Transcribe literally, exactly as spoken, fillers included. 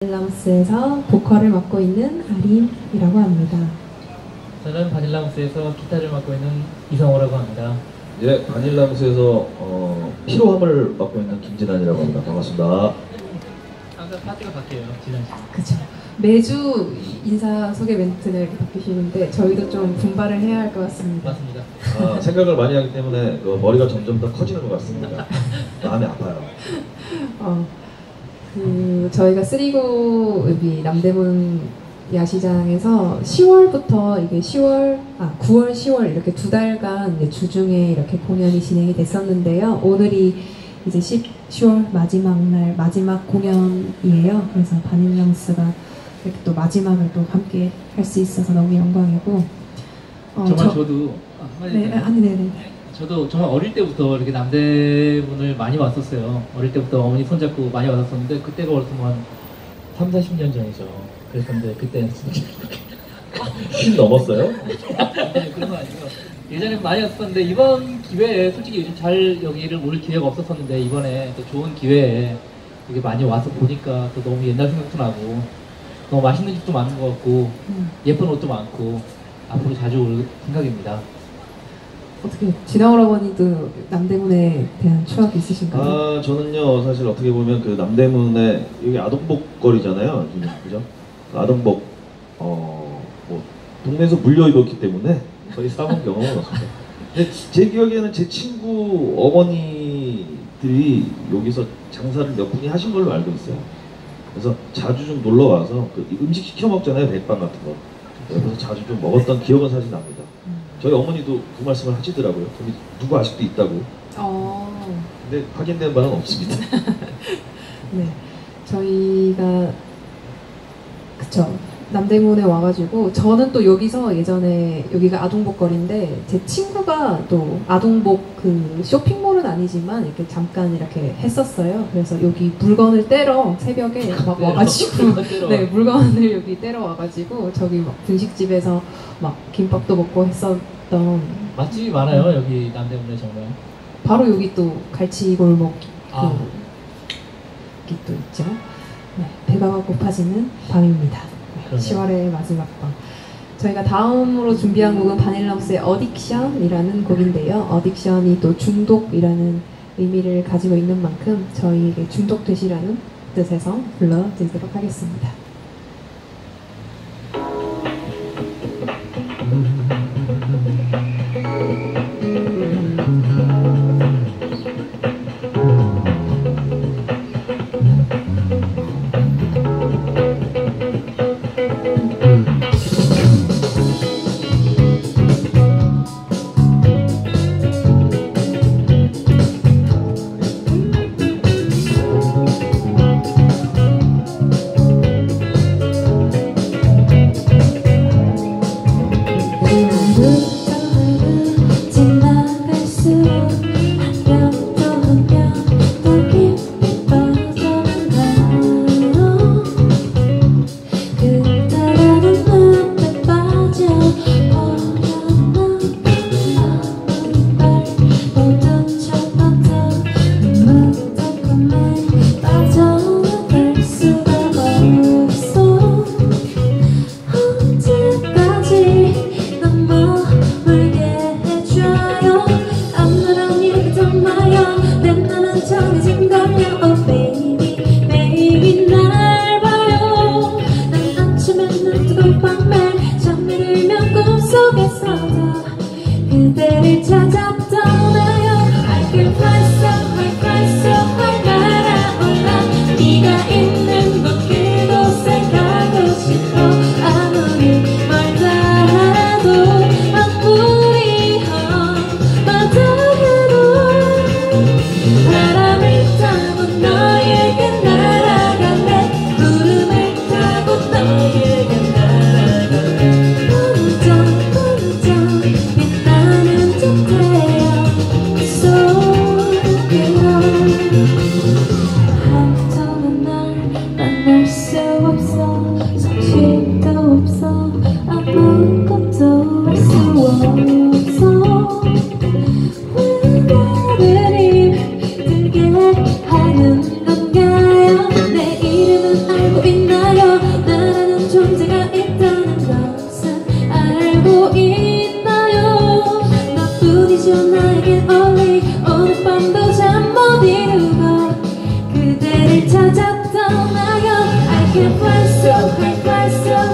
바닐라우스에서 보컬을 맡고 있는 아림이라고 합니다. 저는 바닐라우스에서 기타를 맡고 있는 이성호라고 합니다. 예, 바닐라우스에서 어, 피로함을 맡고 있는 김진환이라고 합니다. 반갑습니다. 항상 파트가 바뀌어요, 진환 씨. 그죠. 매주 인사 소개 멘트가 이렇게 바뀌시는데 저희도 좀 분발을 해야 할 것 같습니다. 맞습니다. 아, 생각을 많이 하기 때문에 그 머리가 점점 더 커지는 것 같습니다. 마음이 아파요. 어, 그 저희가 쓰리고 여기 남대문 야시장에서 시월부터 이게 시월, 아 구월, 시월 이렇게 두 달간 이제 주중에 이렇게 공연이 진행이 됐었는데요. 오늘이 이제 시월 마지막 날 마지막 공연이에요. 그래서 바닐라우스가 이렇게 또 마지막을 또 함께 할 수 있어서 너무 영광이고. 어, 정말 저, 저도 아, 네, 아니 네네. 저도 정말 어릴 때부터 이렇게 남대문을 많이 왔었어요. 어릴 때부터 어머니 손잡고 많이 왔었는데 그때가 벌써 한 삼, 사십 년 전이죠. 그랬었는데 그때 쉰 넘었어요? 네, 그런 건 아니고 예전에 많이 왔었는데 이번 기회에 솔직히 요즘 잘 여기를 올 기회가 없었었는데 이번에 또 좋은 기회에 이렇게 많이 와서 보니까 또 너무 옛날 생각도 나고 너무 맛있는 집도 많은 것 같고 음. 예쁜 옷도 많고 앞으로 자주 올 생각입니다. 어떻게 진아 오라버니도 남대문에 대한 추억이 있으신가요? 아, 저는요 사실 어떻게 보면 그 남대문에 여기 아동복 거리잖아요, 그죠? 아동복 어뭐 동네에서 물려 입었기 때문에 거의 사본 경험은 없습니다. 근데 제 기억에는 제 친구 어머니들이 여기서 장사를 몇 분이 하신 걸로 알고 있어요. 그래서 자주 좀 놀러 와서 그 음식 시켜 먹잖아요, 백반 같은 거. 그래서 자주 좀 먹었던 기억은 사실 납니다. 저희 어머니도 그 말씀을 하시더라고요. 거기 누구 아직도 있다고. 어. 근데 확인된 바는 없습니다. 네, 저희가 그쵸 남대문에 와가지고 저는 또 여기서 예전에 여기가 아동복 거리인데 제 친구가 또 아동복 그 쇼핑몰은 아니지만 이렇게 잠깐 이렇게 했었어요. 그래서 여기 물건을 떼러 새벽에 막 와가지고 네 물건을 여기 떼러 와가지고 저기 막 분식집에서 막 김밥도 먹고 했었던 맛집이 많아요 여기 남대문에 정말. 바로 여기 또 갈치골목 아. 그 또 있죠. 네, 배가 고파지는 밤입니다. 네, 시월의 마지막 밤. 저희가 다음으로 준비한 곡은 바닐라우스의 어딕션이라는 곡인데요. 어딕션이 또 중독이라는 의미를 가지고 있는 만큼 저희에게 중독되시라는 뜻에서 불러드리도록 하겠습니다. can fly so high, fly so